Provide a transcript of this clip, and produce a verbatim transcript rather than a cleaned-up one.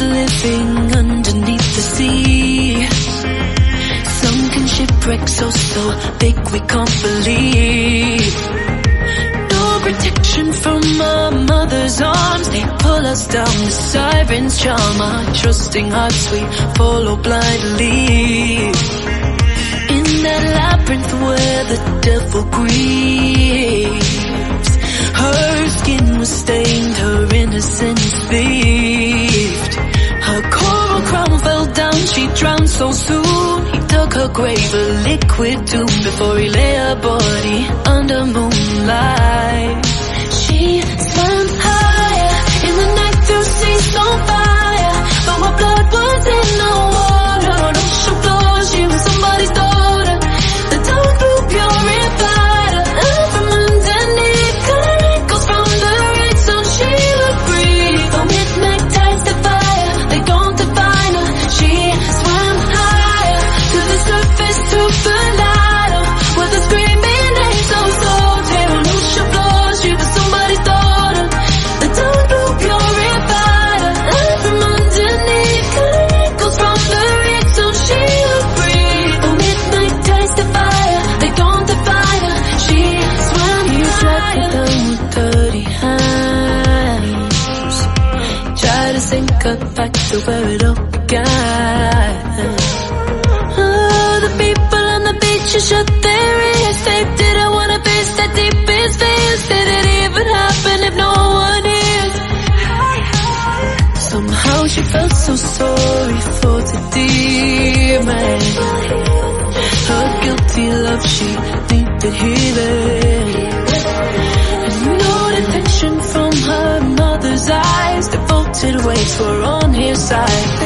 living underneath the sea. Sunken shipwreck so, so big we can't believe. No protection from our mother's arms, they pull us down, the sirens charm our trusting hearts, we follow blindly. In that labyrinth where the devil grieves, her skin was stained, her innocence thieved. Her coral crown fell down, she drowned so soon. He dug her grave, a liquid tomb, before he lay her body under moonlight. She swam higher in the night through seas on fire, but her blood was in the water. On ocean floor, she was somebody's daughter. The dark blue purified her, and from underneath, color echoes from the red sun. She would breathe. The midnight tides the fire, they don't define her. She swam higher to the surface to the light of where the screaming angels sold her. On ocean floor, she was somebody's daughter. The dark blue purified her, and from underneath, color echoes from the red sun. She would breathe. The midnight tides the fire, they don't define her. She swam higher. With dirty hands, try to sink her back to where it all began. Oh, the people on the beach should shut their ears. They didn't wanna face that deepest fears. Did it even happen if no one hears? Somehow she felt so sorry for the demon. Her guilty love, she needed healing. And no detection from her mother's eyes, devoted ways were on his side.